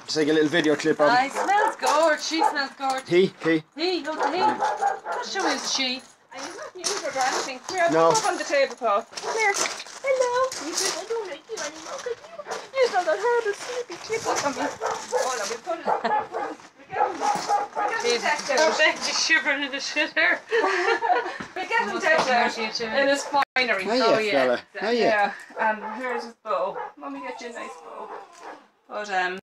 Just like a little video clip of I smells gorge. She smells gorge. He. He, look at him. Show me the she. I'm not using her for anything. Come here, No. I'll come up on the table, Paul. Come here. Hello. You said I don't like you anymore because you smell that horrible sleepy chicken on me. Oh no, we put it. We get him decked out. She's shivering in the shitter. We get him decked out in his finery. Hiya, fella. Hiya. Yeah, and here's his bow. Mommy get you a nice bow. But